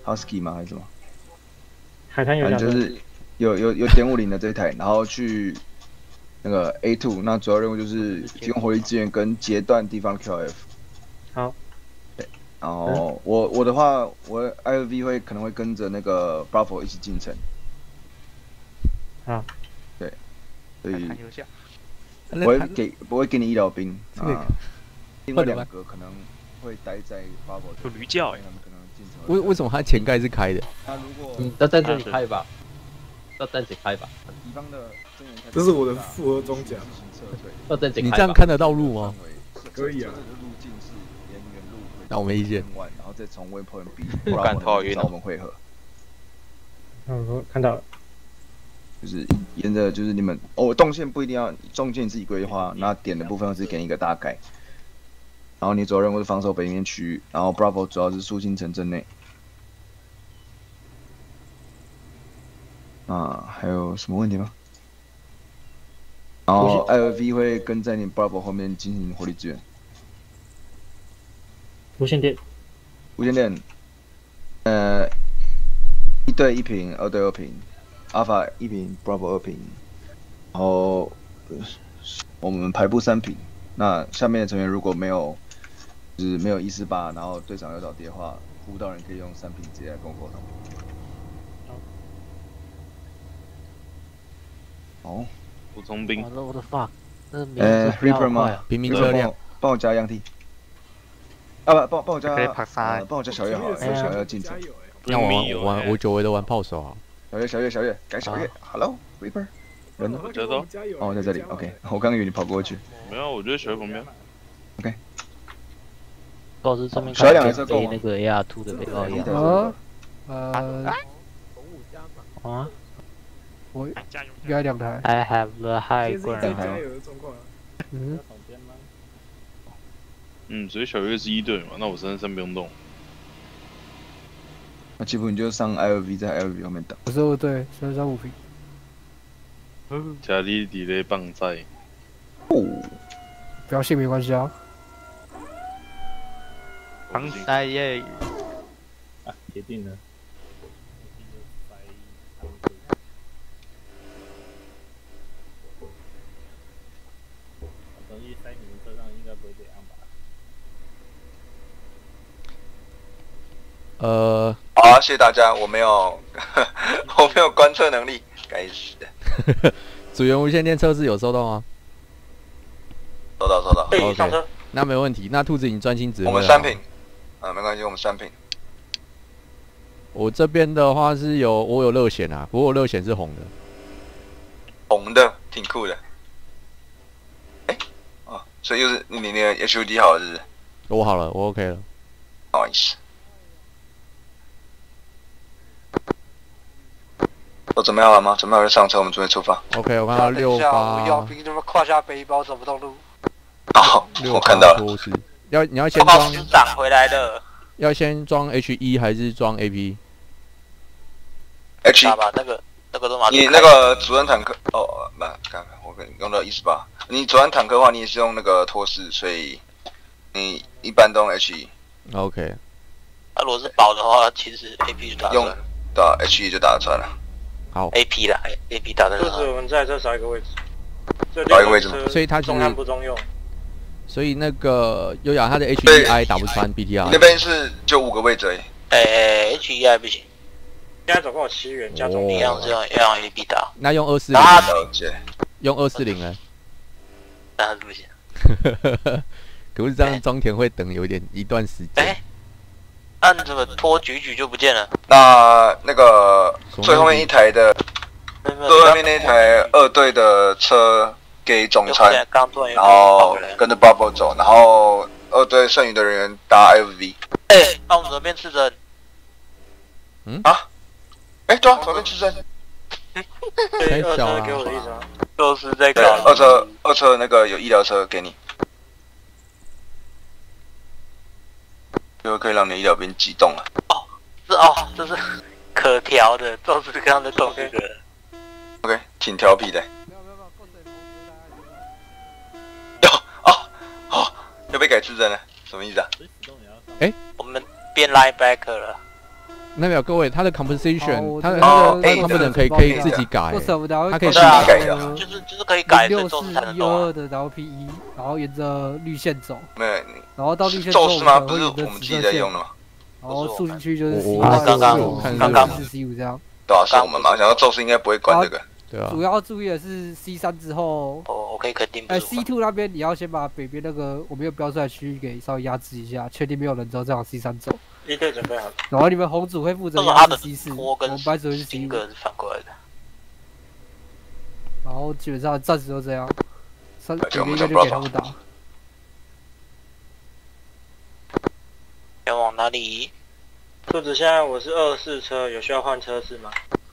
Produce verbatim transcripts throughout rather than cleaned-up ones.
Husky 吗？还是什么？ 海滩有反正就是有有有点五零的这一台，然后去那个 A two， 那主要任务就是提供火力支援跟截断地方的 Q F。 好。 对，然后我我的话，我 I L V 会可能会跟着那个 Bravo 一起进城。 好。 对，所以我会给不会给你医疗兵啊，另外两个可能会待在 Bravo。 有驴叫哎， 为为什么它前盖是开的？ 那如果你要在这里开吧，要在这里开吧。 敌方的这是我的复合装甲。 要在这里开吧。 你这样看得到路吗？ 可以啊。 那我没意见。 然后再从 Waypoint B， 不敢头晕找我们汇合。 嗯，我看到了。 就是沿着就是你们哦，动线不一定要中线自己规划，那点的部分只给你一个大概。然后你主要任务是防守北面区域，然后 Bravo 主要是肃清城镇内。啊，还有什么问题吗？然后 I L V 会跟在你 Bravo 后面进行火力支援。 无线电。 无线电，呃，一对一平，二对二平。Alpha 一平 ，Bravo 二平，然后我们排布三平。那下面的成员如果没有，就是没有一四八，然后队长要找敌的话，辅导人可以用三平直接来攻破他们。哦， 补充兵。 我的 fuck， 呃 ，Reaper 吗？ 平民车辆， 帮我加样体。啊不，帮帮我加， 可以爬山。 帮我加小月好了，小月要进城。 那我玩我久违的玩炮手啊。 小月，小月，小月，改小月 ，Hello Reaper， 人呢？ 我觉得哦，在这里 ，OK， 我刚以为你跑过去。 没有，我觉得小月旁边。 OK。 告知正面小两是飞那个 A R 二 的背包一样。 呃呃。 啊？ 我应该两台。 I have the high ground。 嗯。 嗯，所以小月是一队嘛，那我三三不用动。 那基本你就上 I L V， 在 I L V 后面等。 我是二队，三三五平。 家里底雷棒在。 哦。 不要信没关系啊。 防晒耶。 啊，铁定了。东西塞你们车上应该不会这样吧？ 呃， 好、啊，谢谢大家。我没有，我没有观测能力，该死的。 组员无线电测试有收到吗？ 收到，收到。 可以上车。 那没问题。那兔子你专心指挥。 我们三品，啊，没关系，我们三品。 我这边的话是有，我有热显啊，不过我热显是红的。 红的，挺酷的。哎、欸，哦，所以又是你你那个 H U D 好了，是不是？ 我好了，我 OK 了。 不好意思。都准备好了吗？准备好就上车，我们准备出发。 OK， 我看到六八。 要兵他妈胯下背包走不动路。 哦，我看到了。 要你要先装。 长回来了。 要先装 H 一 还是装 A P？ H 一。 吧，那个那个都马。 你那个主人坦克哦，不，看看我跟用到一十八。你主人坦克的话，你也是用那个托式，所以你一般都用 H 一。 OK。 那如果是宝的话，其实 A P 就打用对 H 一就打得出来了。 好 ，A P 啦 ，A P 打的。 就是我们在这少一个位置， 少一个位置吗？ 所以它中看不中用。 所以那个优雅它的 H 一 I 打不穿 B T R。 那边是就五个位置而已。 诶 ，H 一 I 不行。 现在总共有七元加总一样是用要用 A P 打。 那用二四零。用二四零呢？ 当然不行。 可是这样装填会等有点一段时间。 按怎么拖举举就不见了？ 那那个最后面一台的，最后面那台二队的车给总参，然后跟着 Bubble 走，然后二队剩余的人员搭 F V。 哎、欸，那我们左边刺针。 嗯啊？哎、欸，对啊，左边刺针。 对，二车给我的意思吗？ 就是这个。 二车二车那个有医疗车给你。就可以让你医疗兵机动了。 哦，是哦，这是可调的，就是刚刚的动这个。 OK， 挺调皮的。哟哦哦，又被改自针了，什么意思啊？ 哎、欸， 我们变 linebacker 了。 那表各位，他的 compensation， 他的哦他的他的 component 可以可以自己改为，什么然后他可以自对啊己改。 对啊，就是就是可以改，所以六四宙斯才能一动啊。 二的，然后 P 一，然后沿着绿线走， 没有， 然后到绿线之宙斯吗？ 后我们不是会沿着紫我们自己色线， 在用的吗？ 然后数据区就是我 C 我八、 刚刚 C 五、 看 C 刚刚四、C 五这样。 对啊，是我们嘛。想到宙斯应该不会管这个。 对啊主，要注意的是 C 三之后， 我我可以肯定不哎是 ，C two 那边你要先把北边那个我没有标出来的区域给稍微压制一下，确定没有人之后再往 C 三走。 一队准备好了。 然后你们红组会负责这种他的压制 C 四，我拖跟们白组会是 C 五。 金格是反过来的。 然后基本上暂时都这样，三而且我们北边应该就想给他们打。 要往哪里？ 兔子，现在我是二四车，有需要换车是吗？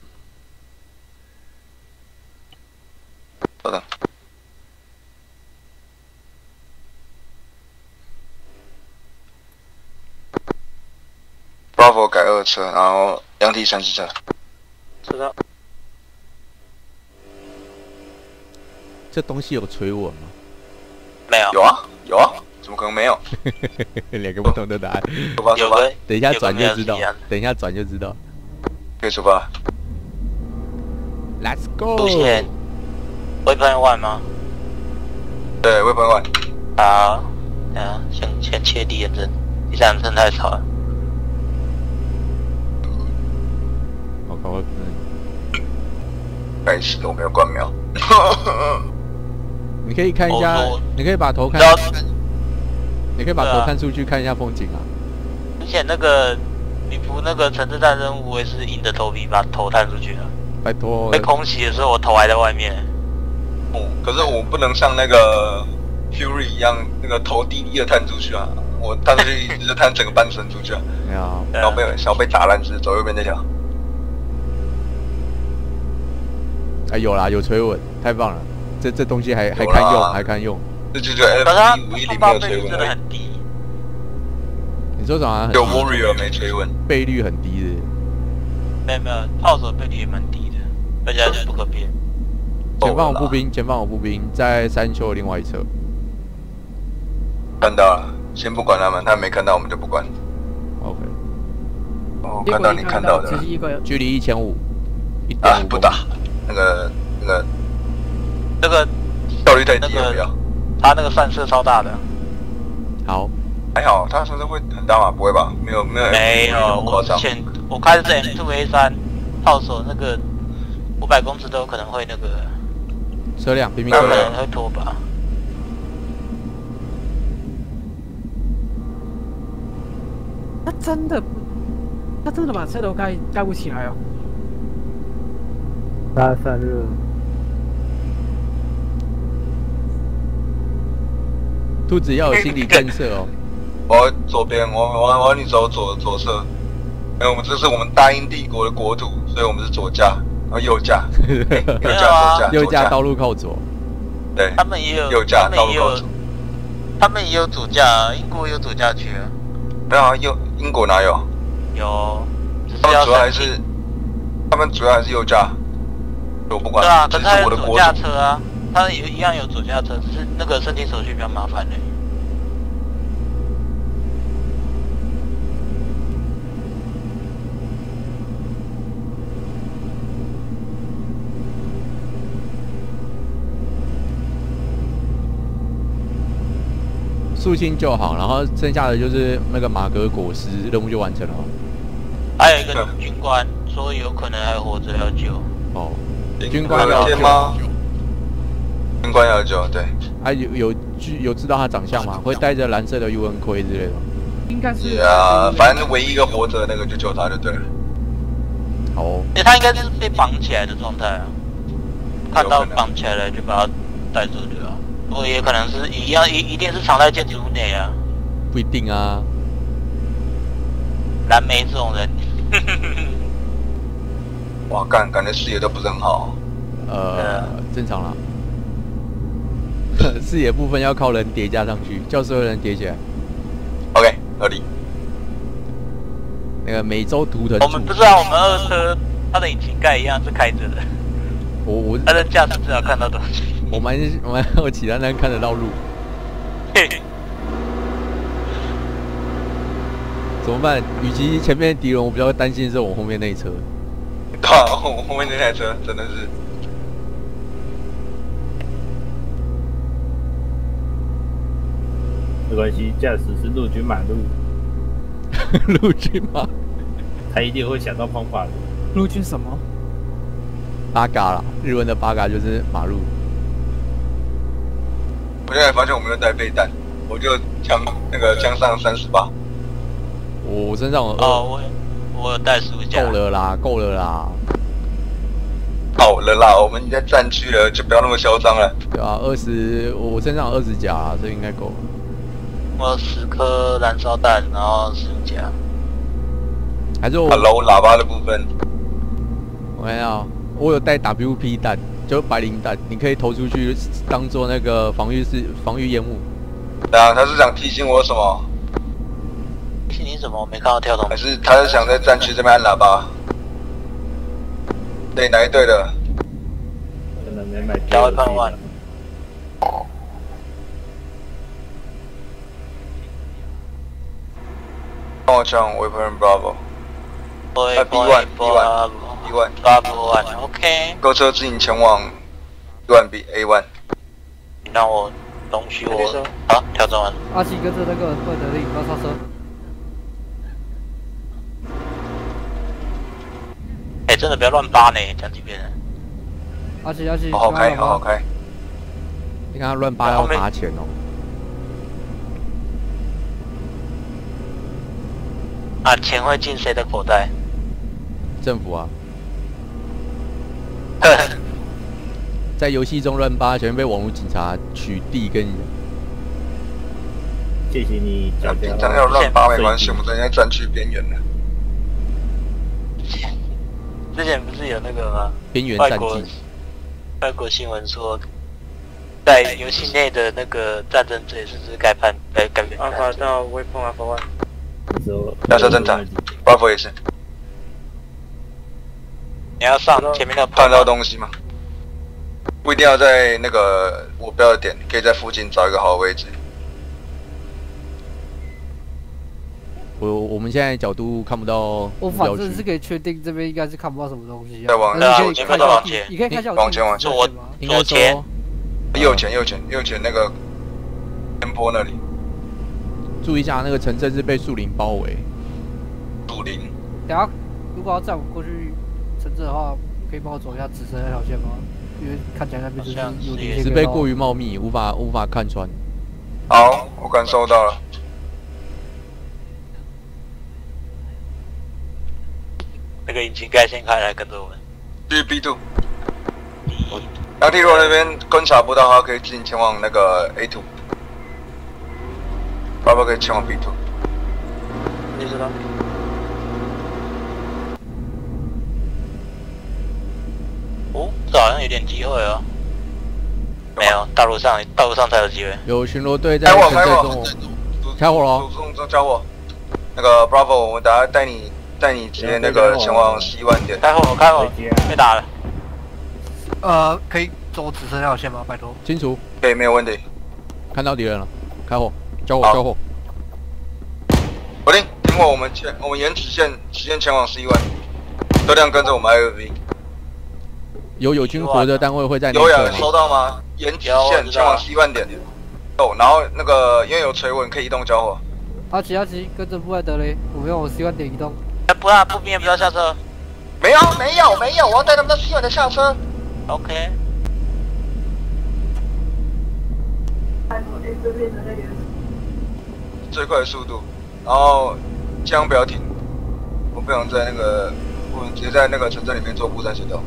好的。Bravo 改二车，然后两体三十车。 知道。 这东西有垂纹吗？ 没有。 有啊，有啊，怎么可能没有？ 两个不同的答案， 出发，出发， 有个等一下转就知道有个没有是一样的， 等一下转就知道。 可以出发。 Let's go。 出现 Weapon One 吗？ 对，未喷完。 好，等下先先切第一针，第三针太吵了。 我靠，我嗯， 该死，我没有关瞄。 你可以看一下我我， 你可以把头看然，后你可以把对啊头看出去看一下风景啊。 之前那个女仆那个城市战任务，我也是硬着头皮把头探出去的。 拜托被，空袭的时候，我头还在外面。 哦，可是我不能像那个 Fury 一样，那个头低低的探出去啊！我探出去只是探整个半身出去啊， 没有， 然后被小被打烂是走右边那条。 哎有啦，有垂纹，太棒了，这这东西还还有堪用， 啦还堪用。 这就叫 F 可是它一五一零没风暴有倍率真的垂纹而已， 很低。 你说什么啊？ 有 Warrior 没垂纹。 倍率很低的。 没有没有，炮手倍率也蛮低的，而且还是不可变。 前方有步兵，前方有步兵，在山丘的另外一侧。 看到了，先不管他们，他们没看到我们就不管。 OK， 哦，看到你看到的只是一个距离一千五，一啊点，五不打，那个那个这个效率太低了， 那个不要。 他那个散射超大的。 好， 还好，他甚至会很大吗？不会吧？没有没有没有， 那么夸张。 我之前我开的是 M 二 A 三，炮手那个五百公尺都有可能会那个， 车辆，兵兵有可车辆。 能会拖把。 他真的，他真的把车头盖盖不起来哦。他散热。 兔子要有心理建设哦。 我左边，我我我要你走左左侧，因为我们这是我们大英帝国的国土，所以我们是左驾，然后右驾，右驾左驾， 右左驾道路靠左。 对， 他们也有， 右驾他们也有道路靠左，， 他们也有主驾，英国有主驾区啊， 没有啊，右英国哪有？ 有，只他们是要主要还是申请。 他们主要还是右驾，我不管， 对啊， 这是可是他有主驾我的国土。 车啊，他也一样有主驾车，只是那个申请手续比较麻烦而已。 肃清就好，然后剩下的就是那个马格果实任务就完成了。 还有一个军官说有可能还活着要救， 哦，军官要要救吗？军官要救，对。 啊有有具有知道他长相吗？会带着蓝色的 U N 盔之类的吗？ 应该是啊，反正唯一一个活着的那个就救他就对了。 好哦， 因为他应该是被绑起来的状态啊，看到绑起来了就把他带走就好。不过也可能是一样，一一定是藏在建筑物内啊。 不一定啊。 蓝莓这种人， 哇，干，感觉视野都不是很好。 呃，正常啦。视野部分要靠人叠加上去，叫所有人叠起来。 OK， 合理。 那个美洲图腾。 我们不知道我们二车它的引擎盖一样是开着的， 我我它的驾驶至少看到东西。 我们我们我其他人看得到路。 嘿， 怎么办？与其前面敌人，我比较担心的是我后面那一车。 对啊，我后面那台车真的是。 没关系，驾驶是陆军马路， 陆军马， 他一定会想到方法的。 陆军什么？ 八嘎啦，日文的八嘎就是马路。 我现在发现我没有带备弹，我就枪那个枪上三十八。 我身上有哦，我我有带十五架。 够了啦，够了啦。 好了啦，我们已经在战区了，就不要那么嚣张了。 对啊，二十，我身上有二十甲啦，这应该够。 我有十颗燃烧弹，然后十五架。 还是我 Hello 喇叭的部分， 我看一下，我有带 W P 弹，就是白磷弹，你可以投出去当做那个防御是防御烟雾。 对啊，他是想提醒我什么？ 提醒什么？我没看到跳动。 还是他是想在战区这边按喇叭？对，哪一队的？ 可能没买加位判万。 帮我抢 Weapon Bravo。 对 B one B one B one Bravo one，OK。 购车指引前往 B one B A one。 你让我容许我好调整完。 阿奇跟着那个会得令，要上车。 哎、欸，真的不要乱扒呢，讲几遍了。 阿奇阿奇， 好好开，好好开。 你看他乱扒要罚钱哦。 啊，钱会进谁的口袋？ 政府啊。在游戏中乱扒，全被网络警察取缔跟。 谢谢你，讲紧张要乱扒没关系，我们在战区边缘呢。 之前不是有那个吗？ 边缘战绩。 外国新闻说，在游戏内的那个战争罪是不是该判该该判？ 阿法到 Weapon Alpha One。 亚瑟侦察 ，Bravo 也是。 你要上前面的看到东西吗？不一定要在那个我标的点，可以在附近找一个好的位置。 我我们现在角度看不到。 我反正是可以确定这边应该是看不到什么东西、啊。 再往前， 前面再往前， 你可以看一下往前往前， 左左前， 右前右前右前那个前坡那里。 注意一下，那个城镇是被树林包围。 树林。 等下，如果要载我过去城镇的话，可以帮我走一下紫色那条线吗？因为看起来那边就是有点。 植被过于茂密，无法无法看穿。 好，我感受到了。 那个引擎盖先开来，跟着我们。 去 B two。那 T 如果那边观察不到的话，可以自行前往那个 A two。爸爸可以前往 B two。 你知道？ 哦，这好像有点机会哦。没有，道路上道路上才有机会。 有巡逻队在城镇中。开火了！ 主动交火。那个 Bravo， 我们等下带你带你直接那个前往西湾点。 开火，开火，被打了。 呃，可以走紫色那条线吗？拜托。 清楚。 可以，没有问题。 看到敌人了，开火，交火，交火。 稳定，停火，我们前我们沿直线直线前往西湾，车辆跟着我们 I L V。 有友军活的单位会在内侧吗？ 有有收到吗？沿直线前往西湾点。哦，然后那个因为有垂稳，可以移动交火。 阿奇阿奇，跟着布莱德雷，我们要往西湾点移动。 不啊，步兵不要下车。 没有没有没有，我要带他们到西湾的下车。 OK。 最快的速度，然后千万不要停，我不想在那个，我们直接在那个城镇里面做步战协调。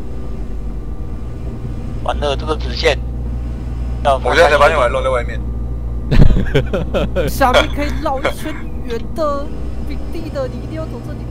完了，这个直线。 我现在才发现我还露在外面。 下面可以绕一圈圆的、平地的，你一定要走这里。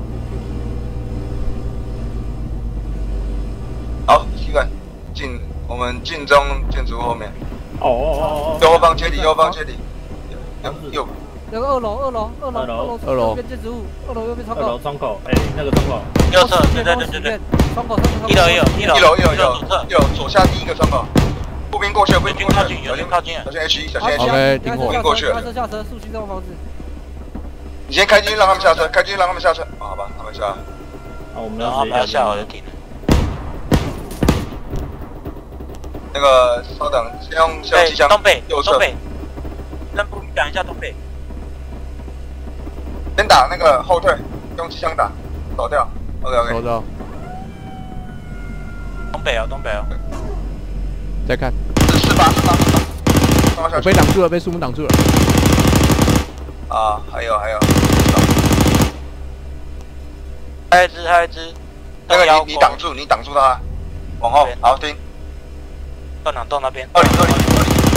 好，西岸进我们进中建筑物后面。 哦哦哦哦。 右方接底，右方接底。右。 那个二楼，二楼，二楼，二楼， 二楼右边建筑物，二楼右边窗口。 二楼窗口，哎，那个窗口。 右侧，对对对对对。 窗口，窗口， 一楼一楼一楼一楼一楼一楼一楼左下第一个窗口。步兵过去了，步兵过去了， 有人靠近， 小心 H 一，小心 H 一。 OK，停火。 步兵过去了。 下车下车，速行这种房子。 你先开进去让他们下车，开进去让他们下车。哦、好吧，他们下。 好，我们然后他们要下我就停了。 那个稍等，先用先用机枪东北， 右侧东，北，让部讲一下东北。 先打那个后退，用机枪打，走掉。OK 收 OK。 到， 东北哦，东北哦。 再看， 是是吧是吧是吧。放下我去被挡住了，被树木挡住了。 啊，还有还有。 还有一只，还有一只。 那个你你挡住，你挡住他，往后，好听。 断两洞那边。 二零二零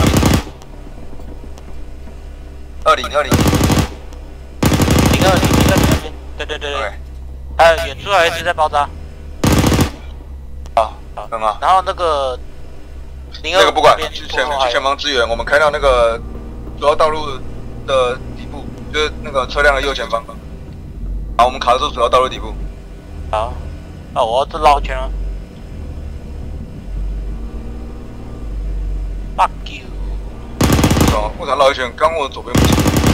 二零二零。二零零二零零二零那边。对对对对。还有远处还有一只在爆炸。 好，很好。 然后那个零二那个不管，去前去前方支援，我们开到那个主要道路的底部，就是那个车辆的右前方。好，我们卡住主要道路底部。 好，啊，我要这绕圈了。Fuck you！ 哦，为啥绕一圈？刚我左边不行。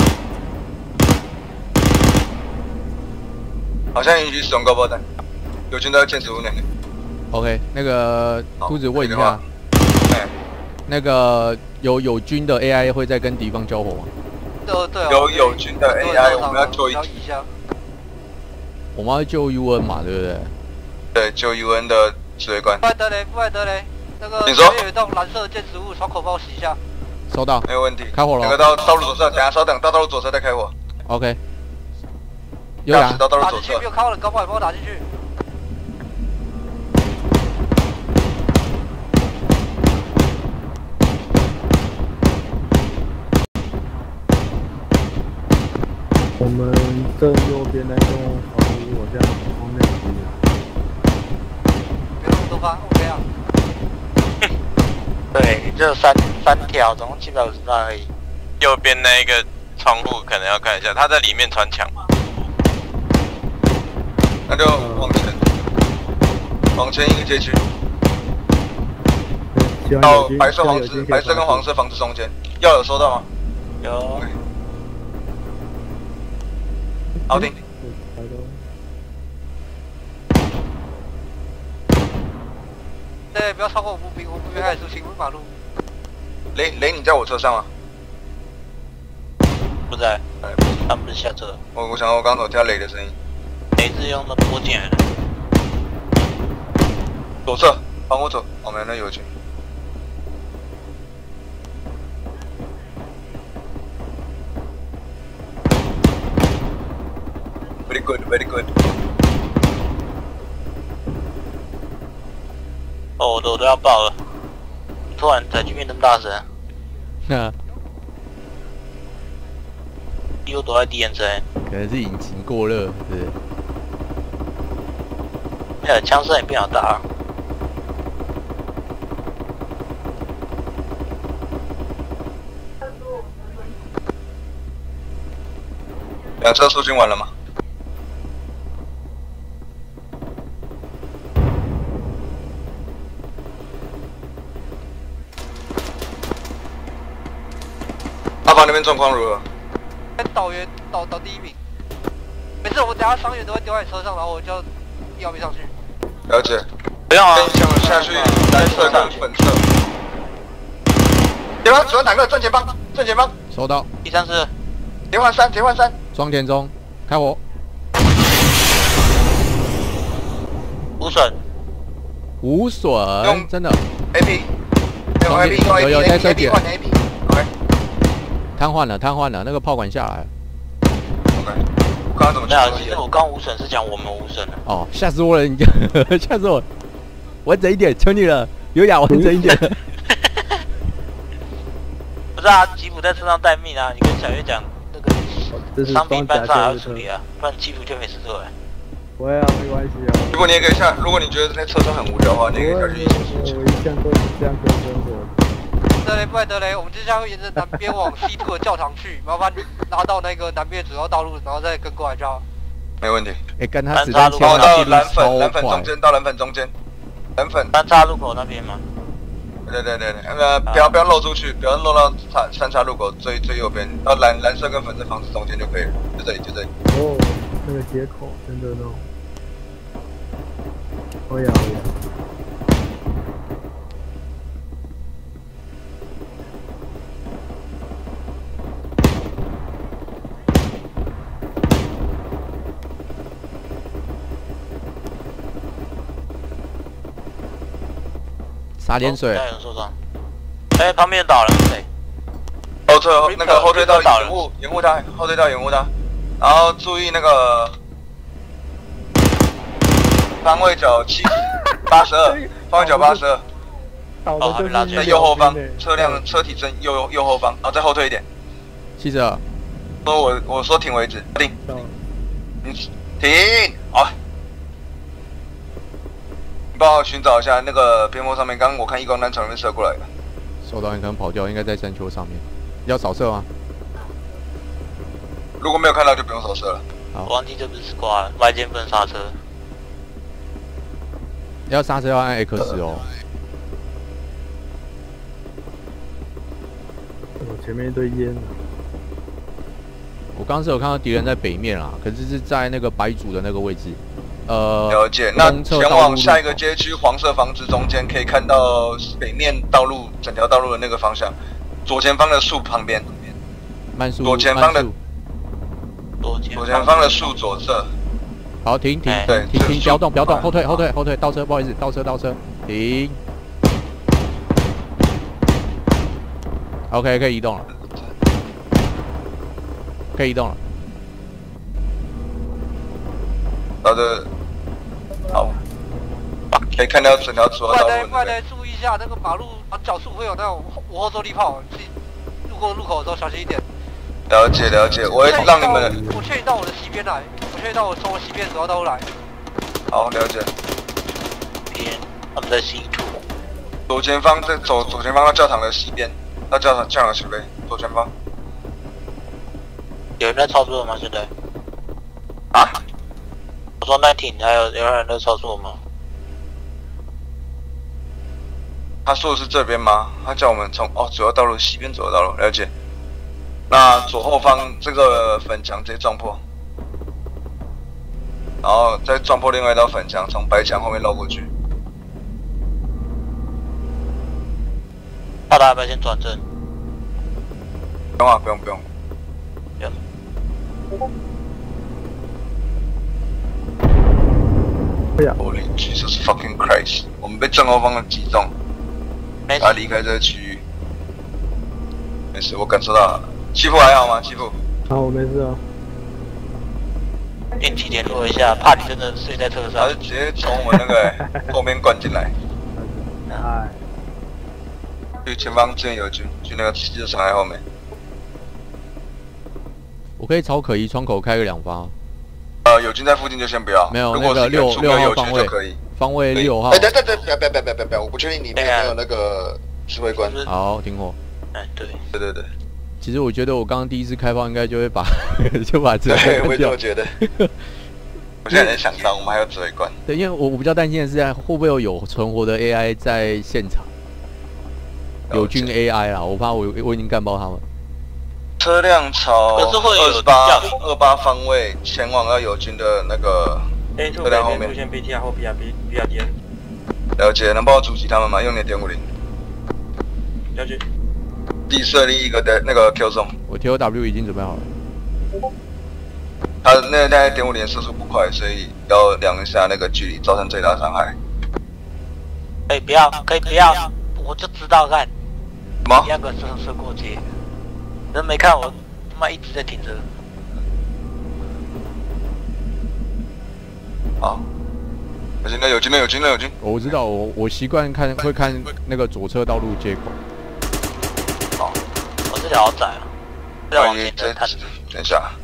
好像允许使用高爆弹，友军都要坚持五年。 OK， 那个秃子问一下，那个有友军的 A I 会在跟敌方交火吗？ 对对。 有友军的 A I， 我们要救一。 我们要救 U N 嘛，对不对？ 对，救 U N 的指挥官。 不爱德雷，不爱德雷，那个你说有一栋蓝色的建筑物，窗口帮我洗一下。 收到， 没有问题。 开火了。 那个到道路左侧，等下稍等，到道路左侧再开火。 OK。有打。 到道路左侧。 打进去，没有开火的高炮，帮我打进去。 我们正右边那栋房屋，我这样后面可以。 不用那么多发 ，OK 啊。对，只有三三条，总共七百五十发而已。 右边那一个窗户可能要看一下，他在里面穿墙吗？ 那就往前，往前一个街区，到白色黄色，白色跟黄色房子中间，药有收到吗？ 有。 好听。 对，不要超过五步兵，五步兵开始出行入马路。 雷雷，你在我车上吗？ 不在，他们不是下车。 我我想我刚刚有听到雷的声音。 雷是用的拨进来的。 左侧，帮我走，我们那友军。Very good, very good。 哦，我的我都要爆了！突然载具变这么大声。 那。 又躲在 D N C。 可能是引擎过热，对。 呃，枪声也变好大。 两车出军完了吗？阿房那边状况如何？ 导员导导第一名。没事，我等下伤员都会丢在车上，然后我就要不上去。 了解。 不用啊。 先向下去蓝色跟粉色。前方主要坦克正前方，正前方。 收到。 第三次。 铁换三，铁换三。 装填中，开火。 无损。 无损，真的。 A P。用 A P， 用 A P， 有有在设计。 换 A P。OK。 瘫痪了，瘫痪了，那个炮管下来了。 OK。我刚刚怎么？ 没有，其实我刚无损是讲我们无损的。 哦，吓死我了！你吓死我！完整一点，求你了，优雅完整一点。 不是啊，吉普在车上待命啊，你跟小月讲那个商品搬上来要处理啊，不然吉普就没事做了。 不会啊，没关系啊。 如果你也可以下，如果你觉得那车上很无聊的话，你也可以下去一起。 我一向都是这样过生活。 德雷，不然德雷，我们接下来会沿着南边往西兔的教堂去，麻烦你拉到那个南边主要道路，然后再跟过来就好。 没问题。 哎，跟他子弹切到到蓝粉，蓝粉中间到蓝粉中间，蓝粉。 三叉路口那边吗？ 对对对对，呃，不要不要漏出去，不要漏到三三岔路口最最右边，到蓝蓝色跟粉色房子中间就可以了，就这里就这里。 哦，那个接口真的那种，哦呀哦呀。 洒点水。 有人受伤。哎、欸，旁边倒了，谁？ 后退那个后退到掩护掩护他，后退到掩护他，然后注意那个方位角七八十二，方位角八十二。 哦， 在右后方，车辆车体正右右后方，然后再后退一点。 七十二。 说我我说停为止，停。你停，好。你帮我寻找一下那个边坡上面，刚刚我看一光弹从那边射过来的。 收到，你可能跑掉，应该在山丘上面。要扫射吗？ 如果没有看到，就不用扫射了。 好。 忘记这不是挂了，外间不能刹车。 要刹车要按 X 哦。 我前面一堆烟。 我刚刚是有看到敌人在北面啦，可是是在那个白组的那个位置。呃， 了解。那前往下一个街区黄色房子中间，可以看到北面道路整条道路的那个方向，左前方的树旁边。 慢速。 左前方的。 左左前方的树左侧。 好，停停， 对， 停停，不要动，不要动，后退后退后退，倒车，不好意思，倒车倒车，停。OK， 可以移动了，可以移动了。 好的，好，可以看到整条主要道路。 外来外来注意一下，那个马路角处会有那种无后坐力炮，自己路过路口的时候小心一点。 了解了解，我会让你们。 我劝你到我的西边来，我劝你到我从我西边主要道路来。 好，了解。 边，他们在西处。 左前方在走左前方到教堂的西边，到教堂教堂西边，左前方。 有人在操作吗？现在？ 啊？ 我说那挺还有有人在操作吗？ 他说的是这边吗？他叫我们从哦主要道路西边左要道路，了解。那左后方这个粉墙直接撞破，然后再撞破另外一道粉墙，从白墙后面绕过去。 大家要不要先转正？ 不用啊，不用不用。 不用。 Holy Jesus fucking Christ！ 我们被正后方的击中，他离开这个区域。没事，我感受到了。欺负还好吗？欺负？ 好，我没事啊。 电梯联络一下，怕你真的睡在车上。 他是直接从我们那个后面灌进来。 哎。 去前方支援友军，去那个汽车厂在后面。 我可以朝可疑窗口开个两发。 呃，友军在附近就先不要。 没有， 如果是六六号方位就可以。 方位六号。 哎，等等等，不要不要不要不要不要！我不确定里面有没有那个指挥官。 好，停火。 哎，对。 对对对。 其实我觉得我刚刚第一次开炮，应该就会把就把指挥官掉。我也觉得。我现在才想到，我们还有指挥官。 对，因为我我比较担心的是，会不会有有存活的 A I 在现场？友军 A I 啦，我怕我我已经干爆他们。 车辆朝二十八二八方位前往到友军的那个车辆后面。 出现 B T R 或 B R B B R D N。 了解，能帮我阻击他们吗？用你的点五零。 了解。 地设立一个的那个 Q 中。 我 T O W 已经准备好了。 他那那点五零射速不快，所以要量一下那个距离，造成最大伤害。 可以不要，可以不要，我就知道干。 什么？ 第二个射射过街，人没看我，他妈一直在停着。 好，有军了，有军了，有军了，有军。 我知道，我我习惯看会看那个左侧道路接口。 哦，我这条好窄啊，再往前再看。 等一下。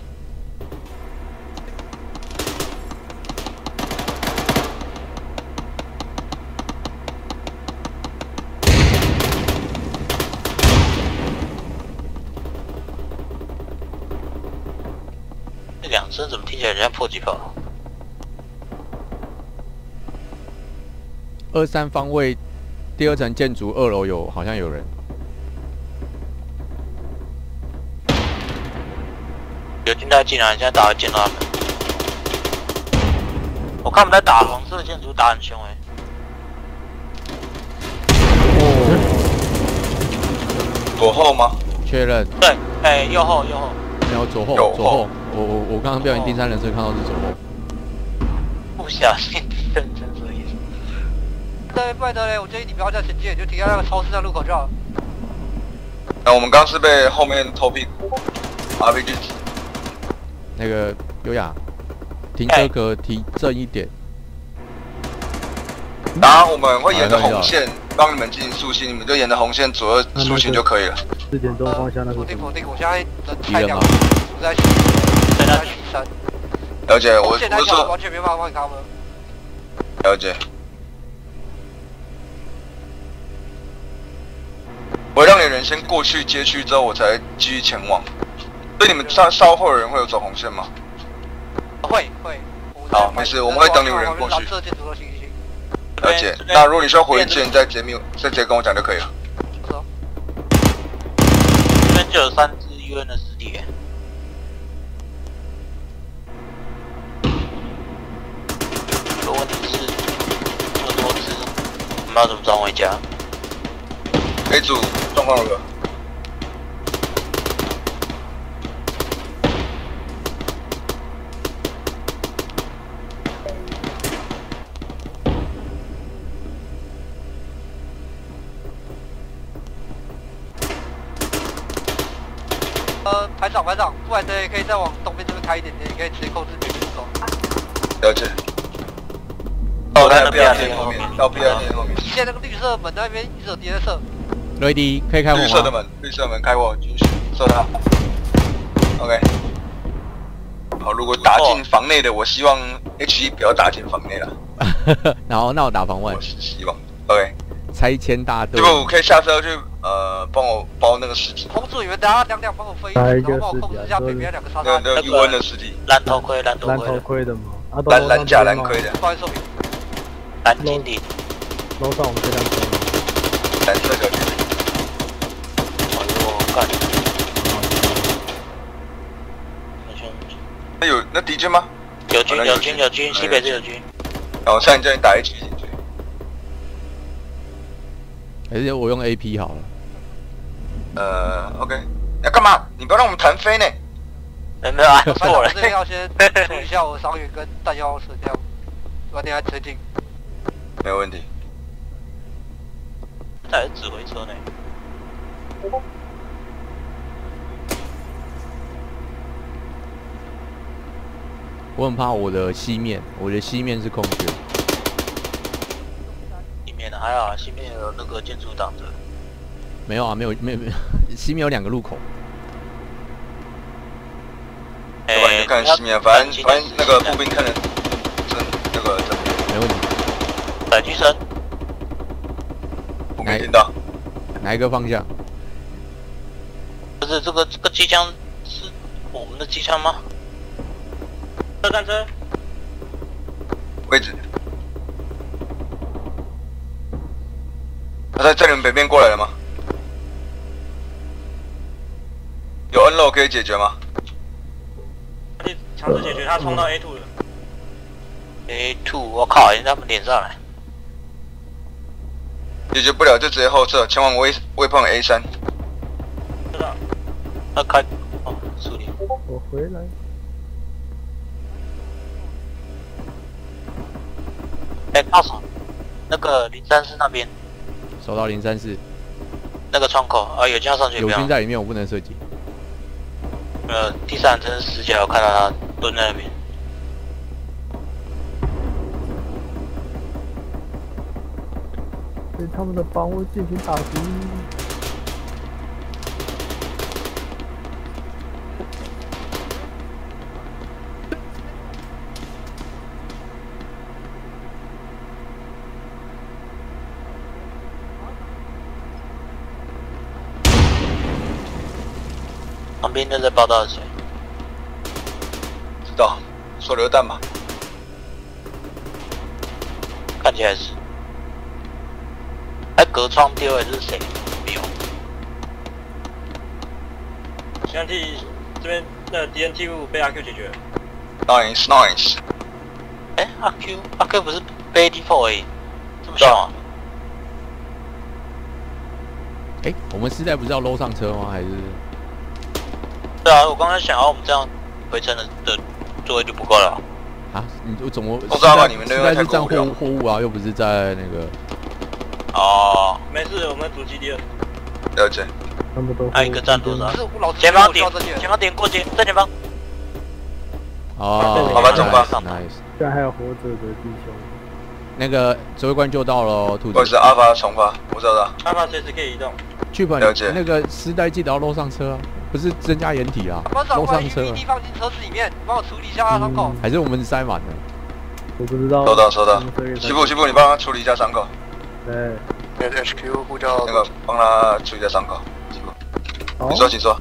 这两声怎么听起来像迫击炮？ 二三方位第二层建筑二楼有好像有人。 有军队进来，现在打见到他们。我看我们在打红色建筑，打很凶哎、 哦。左后吗？ 确认。 对，哎、欸，右后右后。 没有左后， 右后左后。我我我刚刚表演第三人称看到是左后。 不小心认真所以。 对，不然呢嘞，我建议你不要再前进，就停在那个超市那路口就好。 那我们刚是被后面偷屁股 ，R P G。 那个优雅，停车格提正一点。 然后我们会沿着红线帮你们进行速行，你们就沿着红线左右速行就可以了。 四点钟方向那个。 否定否定，我现在人太两，我在洗，在那洗山。 了解，我我是说完全没办法帮你 cover。 了解。我会让你人先过去街区之后，我才继续前往。所以你们稍稍后的人会有走红线吗？ 会会。 好，没事，我们会等你们人过去。了解。那如果你需要回之前再直接密，再直接跟我讲就可以了。 这边就有三只 U N 的尸体。有问题是这么多只，我们要怎么转回家 ？A 组状况如何？ 呃，排长排长，不然呢可以再往东边这边开一点点，你可以直接控制别人走。 了解。到那 B 二店后面，到 B 二店后面。 现在那个绿色门那边一直有敌人射。 Ready， 可以开火吗？ 绿色的门，绿色门开火，继续射他。OK。好，如果打进房内的，我希望 H 一不要打进房内了。 然后那我打房外。 我是希望。OK。 拆迁大队。 这个我可以下车去呃帮我包那个尸体。 红组员，等下两两帮我飞，然后帮我控制一下北边两个沙滩。 那那 U N 的尸体。 蓝头盔，蓝头盔。 蓝头盔的吗？ 蓝蓝甲蓝盔的。 不好意思， 蓝经理。 楼上我们这辆车。 蓝色小军。 哎呦，干！ 那有那敌军吗？ 有军有军有军，西北是有军。 然后差点叫你打一局进去。 还是我用 A P 好了。 呃 ，OK。你要干嘛？你不要让我们弹飞呢。 没没有啊， 错了。这边要先处理一下我伤员跟弹药车，这样晚点来推进。 没有问题。 这还是指挥车呢。 我很怕我的西面，我的西面是空缺。 西面的还好，西面有那个建筑挡着。 没有啊，没有没有没有，西面有两个路口。 要不然你就看西面，反正反正那个步兵看着正那个正面。 没问题。 载具声。 我没听到。 哪一个方向？ 不是这个这个机枪是我们的机枪吗？车战车。 位置。他在在你们北边过来了吗？有 N 漏可以解决吗？ 强制解决，他冲到 A 二 了。 A 二，我靠，人家们连上来。 解决不了就直接后撤，前往微微碰 A 三。 知道。 他开，哦，处理。 我回来。 哎，靠手，那个零三四那边。 收到零三四。 那个窗口啊，有军要上去。 有军在里面，我不能射击。 呃，第三人称视角，我看到他蹲在那边。 对他们的房屋进行打击。 旁边那在报道是谁？ 知道，手榴弹吧。 看起来是。 哎，隔窗丢的是谁？没有。 现在 T 这边那 D N T 五被阿 Q 解决了。 Nice nice。 哎，阿 Q 阿 Q 不是背 D 四 而已，这么小啊？ 哎，我们时代不是要搂上车吗？还是？ 对啊，我刚才想要我们这样回程的的座位就不够了。 啊，你我怎么？ 我知道吧，你们那边是占货货物啊，又不是在那个。 哦， 没事，我们主基地二。 了解。 他们都。 还有一个站多少？前方点，前方点过街，在前方。 哦， 好吧，中方。 Nice。 现在还有活着的弟兄。 那个指挥官就到了，兔子。 我是阿法重发，我找到。 阿法随时可以移动。 去吧， 了解。 那个时代记得要搂上车啊，不是增加掩体啊，搂上车。 地放进车子里面，你帮我处理一下他伤口。 还是我们塞满了？ 我不知道。 收到收到。西部西部，你帮他处理一下伤口。 对。 H Q 呼叫那个，帮他处理一下伤口。你说，请说。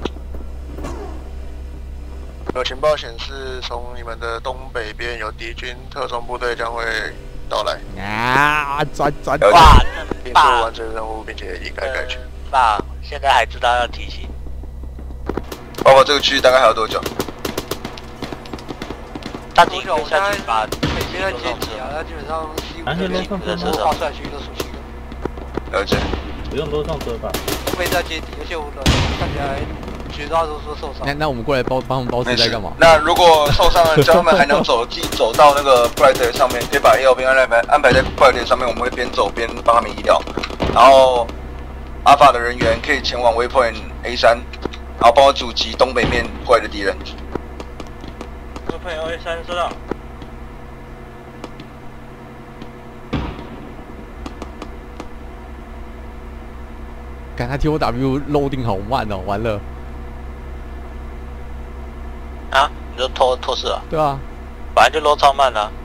有情报显示，从你们的东北边有敌军特种部队将会到来。 啊！转转哇！ 并做完成任务，并且一概概全。 爸，现在还知道要提醒。 包括这个区域大概还要多久？ 大警可以下去把北边的阶级啊，那基本上西安全边路上都画出来区域都熟悉了。 了解， 不用都上车吧？ 都没在接底，而且我的看起来绝大多数受伤。 那那我们过来包帮他们包时代干嘛？ 那如果受伤了，叫他们还能走，自己走到那个布莱德上面，可以把 A 边安排安排在布莱德上面，我们会边走边帮他们医疗。然后阿法的人员可以前往 Waypoint A 三，然后帮我阻击东北面过来的敌人。 Waypoint A 三收到。 看他 T O W loading 好慢哦，完了。 啊？你说拖拖式啊？ 对啊， 本来就 load 超慢啊。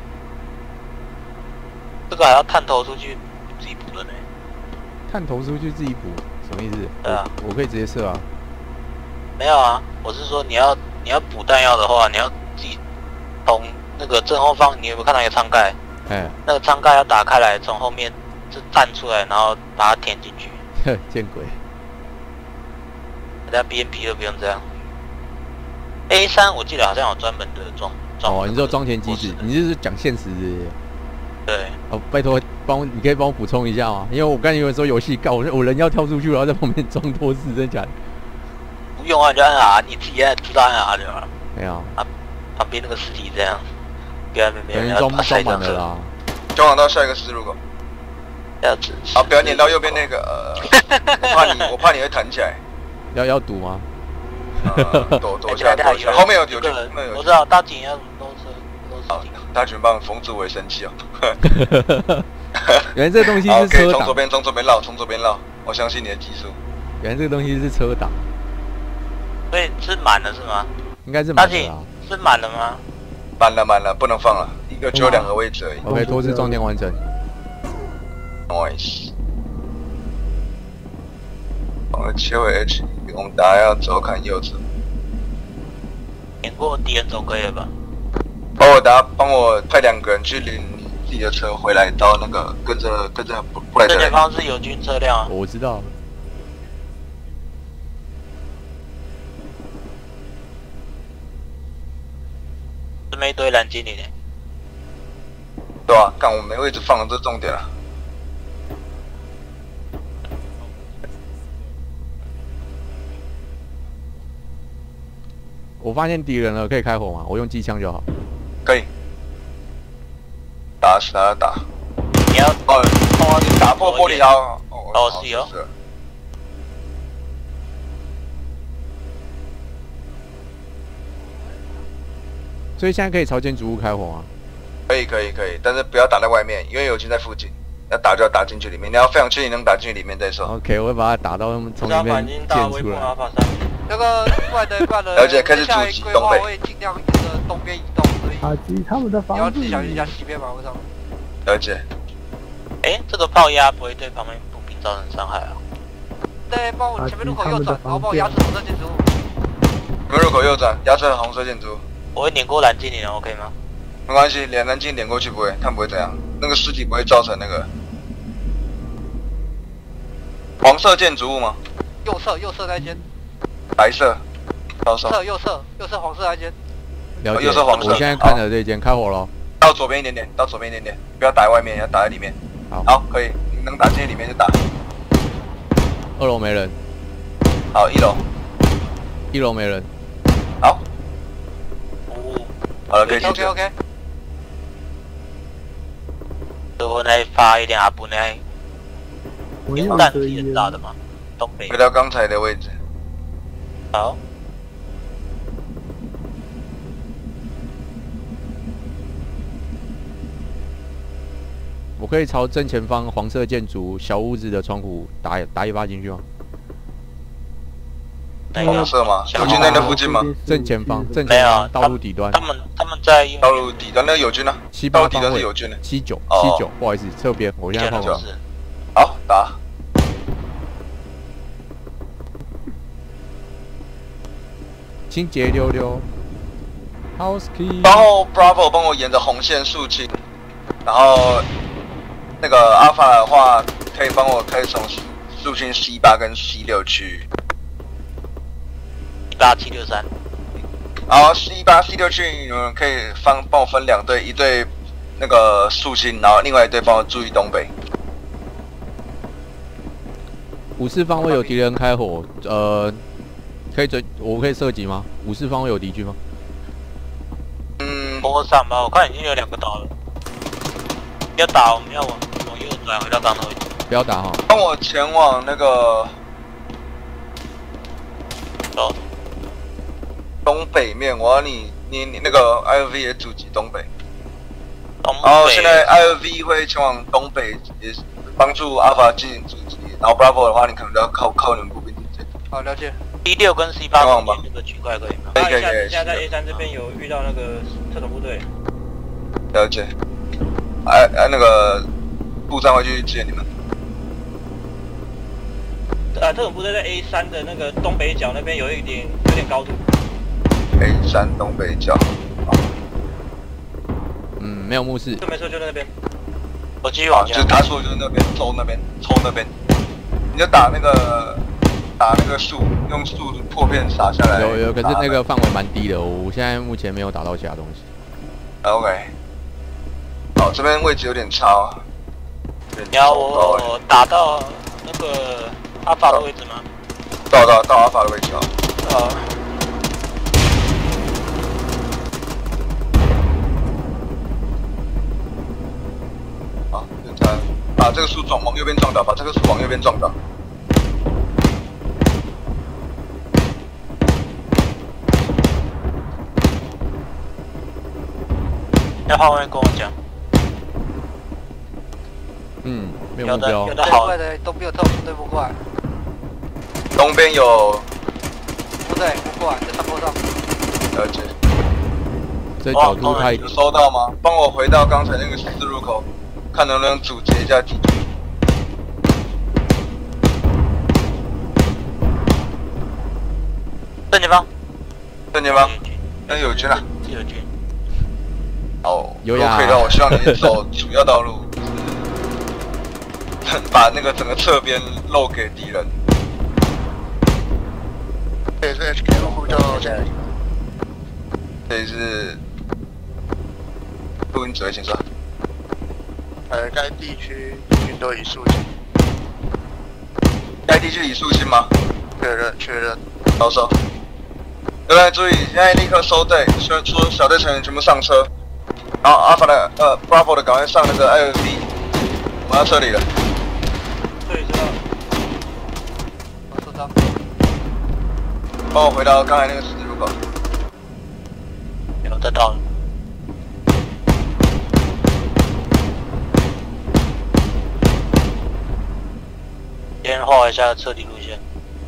这个还要探头出去自己补的呢。 探头出去自己补，什么意思？ 对啊， 我可以直接射啊。 没有啊，我是说你要你要补弹药的话，你要自己从那个正后方，你有没有看到一个舱盖？ 哎， 那个舱盖要打开来，从后面就站出来，然后把它填进去。 见鬼！ 人家 B N P 都不用这样。A 三我记得好像有专门的装装。 哦，你说装填机制，你就是讲现实的。 对。 哦，拜托帮我，你可以帮我补充一下吗？因为我刚才有说游戏告我，我人要跳出去，然后在旁边装托式，真假的？ 不用啊，就按 R，你自己知道按 R 就好了。 没有。 啊，旁边那个尸体这样，不要没人装装满了啦。 交往到下一个十字路口。 这样子， 好，不要撵到右边那个，呃，我怕你，我怕你会弹起来。 要要赌吗？ 呃、躲躲下，躲下。后面有有军，后面有。 我知道，大警要都是都是。 好，大军帮冯祖伟生气哦。 原来这个东西是车挡。 从左边，从左边绕，从左边绕。我相信你的技术。 原来这个东西是车挡。 所以是满了是吗？ 应该是满了。 是满了吗？ 满了，满了，不能放了，一个只有两个位置而已。 OK， 托式装填完成。 Nice， 我们切回 H， 我们大家要左看右侧。 碾过敌人总可以了吧？ 帮我大家帮我派两个人去领你自己的车回来，到那个跟着跟着不不来的。 正前方是友军车辆啊。 我知道。 这么一堆蓝精灵呢？ 对啊，看我没位置放了，这重点了。 我发现敌人了，可以开火吗？我用机枪就好。 可以。打死他打。 你要哦哦，你打破玻璃刀。 哦，是有。 所以现在可以朝建筑物开火吗？ 可以可以可以，但是不要打在外面，因为友军在附近。要打就要打进去里面，你要非常确定能打进去里面再说。 OK， 我会把它打到从里面建出来。 那个怪的怪的， 了解，开始阻击东北。 会尽量沿着东边移动，所以打击他们的房子。 你要自己小心一下西边马路上。 了解。 哎，这个炮压不会对旁边步兵造成伤害啊？ 对，帮我前面路口右转，然后帮我压制红色建筑物。 前面路口右转，压制红色建筑。 我会碾过蓝精灵 ，OK 吗？ 没关系，连蓝精点过去不会，他们不会这样，那个尸体不会造成那个。 黄色建筑物吗？ 右侧右侧那间， 白色，到手。 侧右侧右侧黄色那间。 了解。 右侧黄色。 我现在看的这间开火了。 到左边一点点，到左边一点点，不要打在外面，要打在里面。 好， 好，可以，你能打进里面就打。 二楼没人。 好，一楼。 一楼没人。 好。好了，可以进去。 OK OK。 我来发一点阿布呢。有弹体很大的吗？东北。 回到刚才的位置。 好。 我可以朝正前方黄色建筑小屋子的窗户打打一发进去吗？ 黄色吗？友军在那附近吗？ 正前方，正前方道路底端。 他们他们在道路底端那个友军呢？ 七八方位是友军的。 七九七九，不好意思，侧边，我现在放完。 好，打。 清洁溜溜 ，House key。 然后 Bravo 帮我沿着红线肃清，然后那个 Alpha 的话，可以帮我可以从肃清 C 八跟 C 六区域。 一八七六三。 然后 C 八 C 六区域，你们可以分帮我分两队，一队那个肃清，然后另外一队帮我注意东北。 五四方位有敌人开火，呃，可以追，我可以射击吗？五四方位有敌军吗？ 嗯，坡上吧，我看已经有两个倒了。要打，我们要往往右转回到刚头位置。 不要打哈。 帮我前往那个走东北面，我要你你你那个 I L V 也阻击东北。 东然后现在 I L V 会前往东北，也帮助 Alpha 进行阻击。然后 Bravo 的话，你可能要靠靠你们步兵进去。 好，了解。 C 六跟 C 八中间这个区块可以吗？ 可以可以可以。 现在在 A 三这边有遇到那个特种部队。 了解。哎哎，那个部长会去支援你们。 啊，特种部队在 A 三的那个东北角那边有一点有点高度。 A 三东北角。 嗯，没有目视。 就没错，就那边。 我继续往前。 就他说就是那边，抽那边，抽那边。你就打那个打那个树，用树破片撒下来。 有有，可是那个范围蛮低的，我现在目前没有打到其他东西。 OK。好，这边位置有点差。 你要我我打到那个阿法的位置吗？ 到到到阿法的位置啊。 好。 好，现在把这个树撞往右边撞倒，把这个树往右边撞倒。 要换位跟我讲。 嗯，没有目标。 有的好的东边有特种部队不过来。 东边有部队不过来，在山坡上。 了解。 这角度太…… 有收到吗？帮我回到刚才那个十字路口，看能不能阻截一下敌军。 正前方。 正前方。那友军啊。 友军。 哦， 有呀。 可以让我希望你走主要道路，把那个整个侧边漏给敌人。 这是 H Q 呼叫这里。 这里是录音指挥，请说。 呃，该地区敌军都已肃清。 该地区已肃清吗？ 确认，确认。 到手。各位注意，现在立刻收队，说说小队成员全部上车。然后阿法的呃 Bravo 的赶快上那个 I L V， 我们要撤离了。 对，知道。 我收到。 帮我回到刚才那个十字路口。 有得到了。先画一下撤离路线。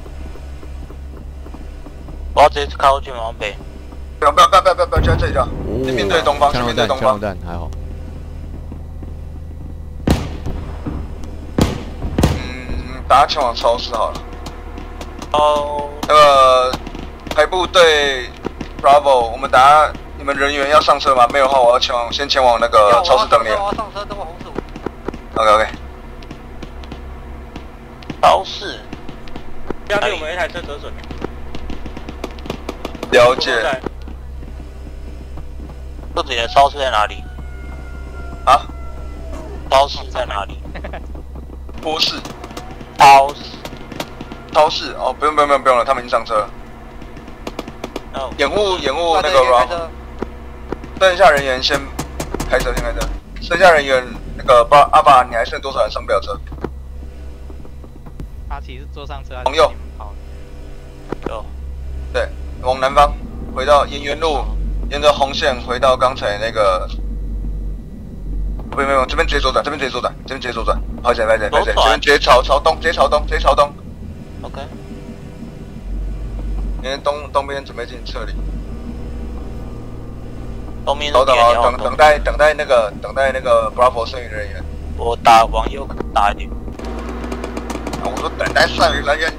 我要直接开过去往北。 不要不要不要不要不要不要，就在这里就好。先面对东方，先面对东方。 枪弹还好。 嗯，大家前往超市好了。 哦。 那个排部队 Bravo， 我们等下你们人员要上车吗？没有的话，我要前往先前往那个超市等你。 我要上车，等我红薯。 OK OK。 超市。 标记我们一台车折损。 了解。 这里的超市在哪里？ 啊？ 超市在哪里？ 波士。 超市。 超市哦，不用不用不用不用了，他们已经上车了。 哦。 掩护掩护那个 Rob。剩下人员先开车，先开车。剩下人员那个巴阿爸，你还剩多少人上不了车？ 阿奇是坐上车还是朋友跑？ 有。 对，往南方回到沿原路，沿着红线回到刚才那个。不用不用，这边直接左转，这边直接左转，这边直接左转。抱歉抱歉抱歉，这边直接朝朝东，直接朝东，直接朝东。 OK。 因为东东边准备进行撤离。 东边稍等啊，等等待等待那个等待那个 Bravo 剩余人员。 我打往右打一点。 啊，我说等待剩余人员。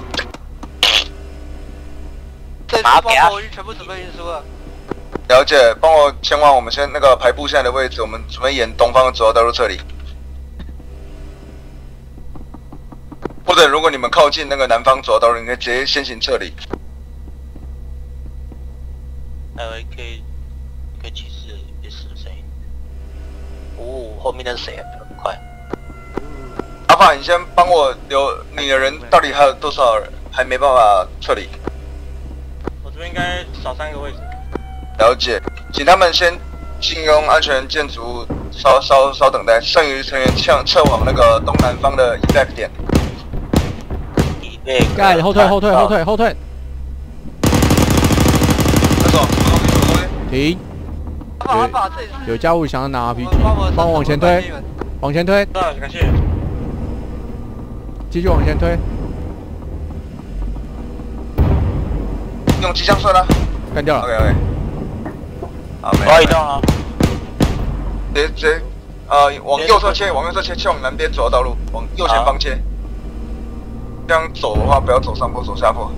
这次包括全部准备运输了。 了解，帮我前往我们现那个排布现在的位置，我们准备沿东方的主要道路撤离。或者如果你们靠近那个南方主要道路，你可以直接先行撤离。 呃，可以，可以提示也是声音。哦，后面那是谁啊？很快。 阿法，你先帮我留你的人，到底还有多少人还没办法撤离？ 我这边应该少三个位置。 了解，请他们先进用安全建筑物，稍稍稍等待，剩余成员向撤往那个东南方的 effect 点。 盖，后退后退后退后退。 那种停。有有家务想要拿 R P G， 帮我往前推，往前推。 啊，感谢。 继续往前推。 用机枪射了。 干掉了。 OK OK。好，没。 我要移动了。 直接直接，呃，往右侧切，往右侧切，切往南边主要道路，往右前方切。这样走的话，不要走上坡，走下坡。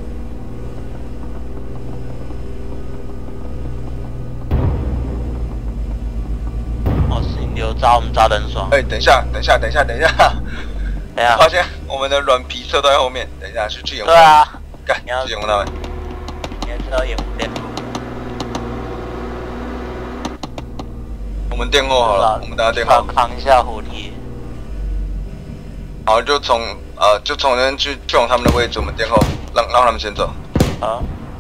哦，是你有扎我们扎的很爽。 哎，等一下，等一下，等一下，等一下。 等一下。 发现我们的软皮车都在后面，等一下去去掩护。 对啊。 干，去掩护他们。 你要知道掩护电。 我们殿后好了，我们等下殿后。 扛一下火力。 好，就从呃，就从那边去去往他们的位置，我们殿后，让让他们先走。 啊。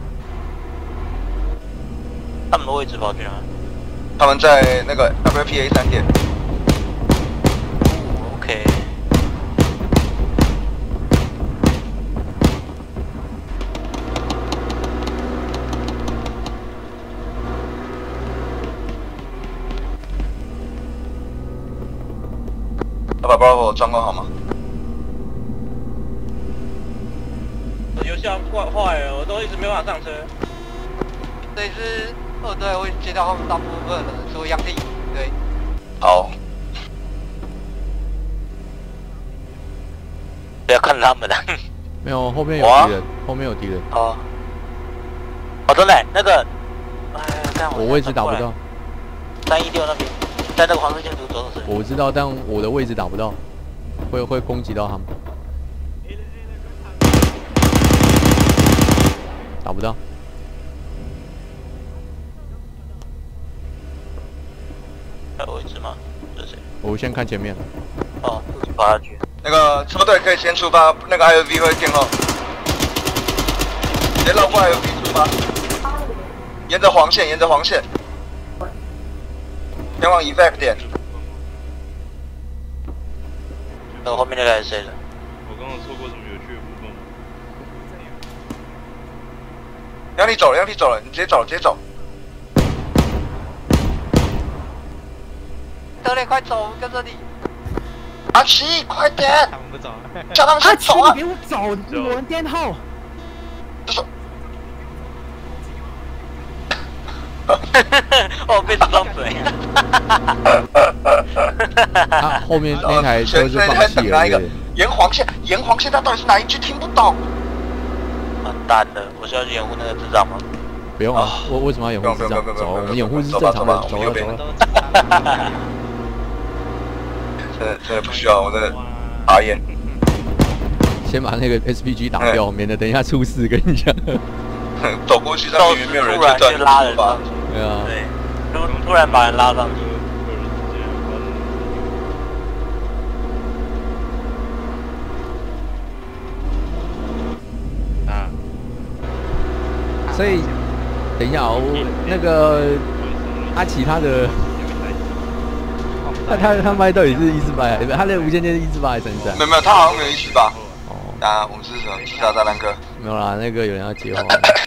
他们的位置跑去哪？ 他们在那个 W P A 三点。 OK。 要把 Bravo 状况好吗？ 游戏要坏坏了，我都一直没办法上车。 这一支二队会接到他们大部分人，所以样地对。 好。 不要看他们了。 没有，后面有敌人，后面有敌人。 哦。哦，真的，那个，哎，看我位置打不到。 三一六那边，在那个黄色建筑左手。 我知道，但我的位置打不到，会会攻击到他们。打不到。 还有位置吗？这是谁？ 我先看前面。 哦，自己爬下去。 那个车队可以先出发，那个 I O V 会殿后。直接绕过 I O V 出发，沿着黄线，沿着黄线，前往 effect 点。 那个后面那个是谁的？ 我刚刚错过什么有趣的部分吗？ 让你走了，让你走了，你直接走，直接走。 德雷，快走，跟着你。 阿奇，快点！ 他们不走， 叫他们先走啊！ 你给我走，有人颠后。 哦，被子装嘴。 啊，后面那台车是放弃了。 沿黄线，沿黄线，他到底是哪一句听不懂？ 完蛋了，我需要去掩护那个智障吗？ 不用啊，我为什么要掩护智障？走，我们掩护是正常的，走了走了。 真的真的不需要，我真的傻眼。 先把那个 S P G 打掉，免得等一下出事。跟你讲， 走过去，上面没有人， 突然就拉人上去， 对啊， 对，突突然把人拉上去。 啊， 所以等一下哦，我那个阿奇他的。他他他麦到底是一四八还是他的无线电是一四八还是三三？ 没有没有，他好像没有一四八。哦，啊，我们是什么？自杀炸弹客。 没有啦，那个有人要接话。